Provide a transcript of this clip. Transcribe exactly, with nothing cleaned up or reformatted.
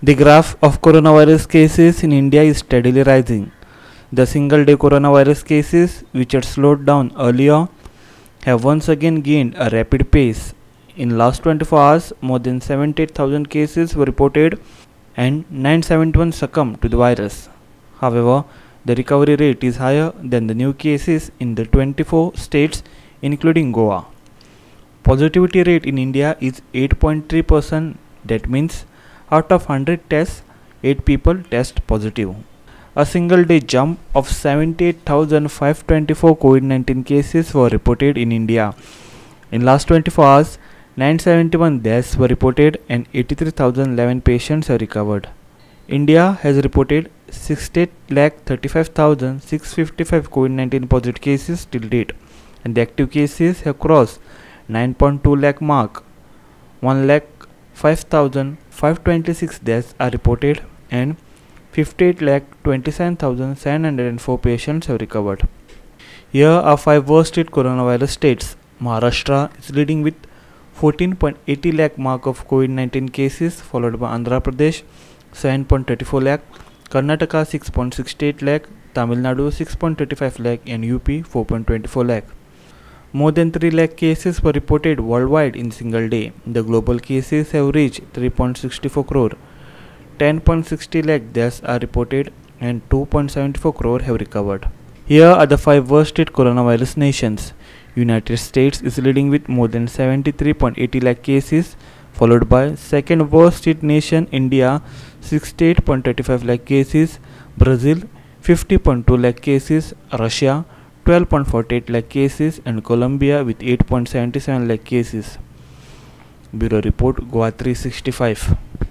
The graph of coronavirus cases in India is steadily rising. The single day coronavirus cases, which had slowed down earlier, have once again gained a rapid pace. In last twenty-four hours, more than seventy-eight thousand cases were reported and nine hundred seventy-one succumbed to the virus. However, the recovery rate is higher than the new cases in the twenty-four states, including Goa. Positivity rate in India is eight point three percent. That means out of one hundred tests, eight people test positive. A single day jump of seventy-eight thousand five hundred twenty-four COVID nineteen cases were reported in India. In last twenty-four hours, nine hundred seventy-one deaths were reported and eighty-three thousand eleven patients have recovered. India has reported sixty-eight lakh thirty-five thousand six hundred fifty-five COVID nineteen positive cases till date, and the active cases have crossed nine point two lakh mark. one lakh five thousand five hundred twenty-six deaths are reported and fifty-eight lakh twenty-seven thousand seven hundred four patients have recovered. Here are five worst hit coronavirus states. Maharashtra is leading with fourteen point eight zero lakh mark of COVID nineteen cases, followed by Andhra Pradesh seven point three four lakh, Karnataka six point six eight lakh, Tamil Nadu six point three five lakh, and U P four point two four lakh. More than three lakh cases were reported worldwide in single day. The global cases have reached three point six four crore. ten point six zero lakh deaths are reported and two point seven four crore have recovered. Here are the five worst hit coronavirus nations. United States is leading with more than seventy-three point eight zero lakh cases, followed by second worst hit nation India sixty-eight point three five lakh cases, Brazil fifty point two lakh cases, Russia twelve point four eight lakh cases, and Colombia with eight point seven seven lakh cases. Bureau Report, Goa three sixty-five.